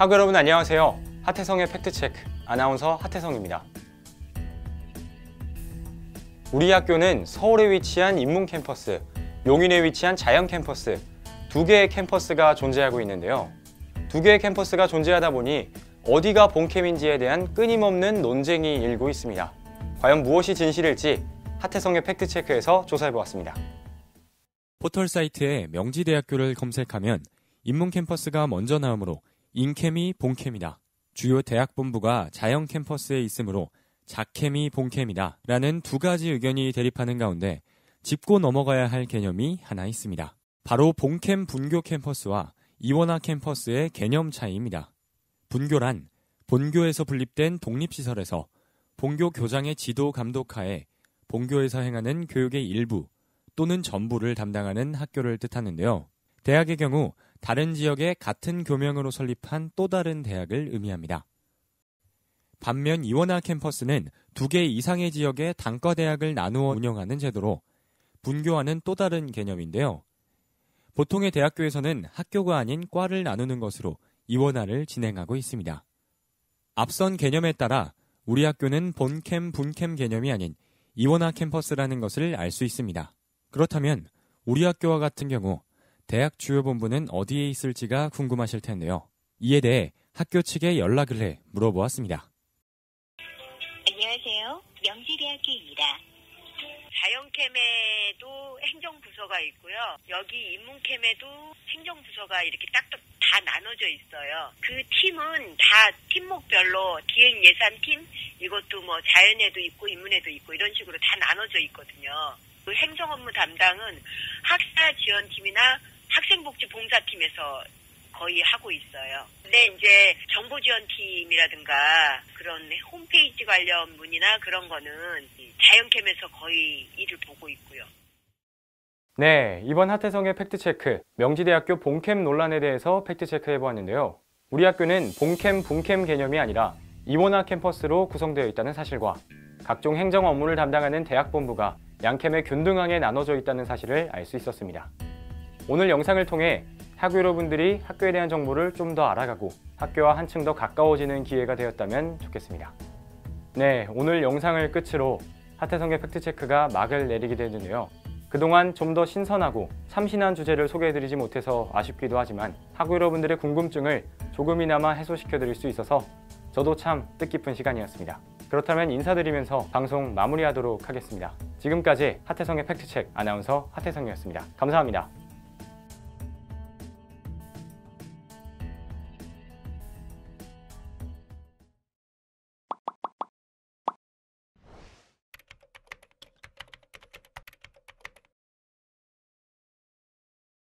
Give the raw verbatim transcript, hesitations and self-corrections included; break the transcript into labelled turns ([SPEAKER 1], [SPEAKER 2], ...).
[SPEAKER 1] 학우 여러분 안녕하세요. 하태성의 팩트체크 아나운서 하태성입니다. 우리 학교는 서울에 위치한 인문 캠퍼스, 용인에 위치한 자연 캠퍼스 두 개의 캠퍼스가 존재하고 있는데요. 두 개의 캠퍼스가 존재하다 보니 어디가 본캠인지에 대한 끊임없는 논쟁이 일고 있습니다. 과연 무엇이 진실일지 하태성의 팩트체크에서 조사해보았습니다.
[SPEAKER 2] 포털 사이트에 명지대학교를 검색하면 인문 캠퍼스가 먼저 나오므로 인캠이 본캠이다. 주요 대학 본부가 자연 캠퍼스에 있으므로 자캠이 본캠이다. 라는 두 가지 의견이 대립하는 가운데 짚고 넘어가야 할 개념이 하나 있습니다. 바로 본캠 분교 캠퍼스와 이원화 캠퍼스의 개념 차이입니다. 분교란 본교에서 분립된 독립시설에서 본교 교장의 지도 감독하에 본교에서 행하는 교육의 일부 또는 전부를 담당하는 학교를 뜻하는데요. 대학의 경우 다른 지역의 같은 교명으로 설립한 또 다른 대학을 의미합니다. 반면 이원화 캠퍼스는 두 개 이상의 지역의 단과대학을 나누어 운영하는 제도로 분교와는 또 다른 개념인데요. 보통의 대학교에서는 학교가 아닌 과를 나누는 것으로 이원화를 진행하고 있습니다. 앞선 개념에 따라 우리 학교는 본캠, 분캠 개념이 아닌 이원화 캠퍼스라는 것을 알 수 있습니다. 그렇다면 우리 학교와 같은 경우 대학 주요 본부는 어디에 있을지가 궁금하실 텐데요. 이에 대해 학교 측에 연락을 해 물어보았습니다.
[SPEAKER 3] 안녕하세요. 명지대학교입니다. 자연캠에도 행정부서가 있고요. 여기 인문캠에도 행정부서가 이렇게 딱딱 다 나눠져 있어요. 그 팀은 다 팀목별로 기획 예산팀, 이것도 뭐 자연에도 있고 인문에도 있고 이런 식으로 다 나눠져 있거든요. 그 행정 업무 담당은 학사 지원팀이나 학생복지봉사팀에서 거의 하고 있어요. 근데 이제 정보지원팀이라든가 그런 홈페이지 관련 문의나 그런 거는 자연캠에서 거의 일을 보고 있고요.
[SPEAKER 1] 네, 이번 하태성의 팩트체크, 명지대학교 본캠 논란에 대해서 팩트체크 해보았는데요. 우리 학교는 본캠, 분캠 개념이 아니라 이원화 캠퍼스로 구성되어 있다는 사실과 각종 행정 업무를 담당하는 대학본부가 양캠에 균등하게 나눠져 있다는 사실을 알 수 있었습니다. 오늘 영상을 통해 학우 여러분들이 학교에 대한 정보를 좀 더 알아가고 학교와 한층 더 가까워지는 기회가 되었다면 좋겠습니다. 네, 오늘 영상을 끝으로 하태성의 팩트체크가 막을 내리게 되는데요. 그동안 좀 더 신선하고 참신한 주제를 소개해드리지 못해서 아쉽기도 하지만 학우 여러분들의 궁금증을 조금이나마 해소시켜드릴 수 있어서 저도 참 뜻깊은 시간이었습니다. 그렇다면 인사드리면서 방송 마무리하도록 하겠습니다. 지금까지 하태성의 팩트체크 아나운서 하태성이었습니다. 감사합니다.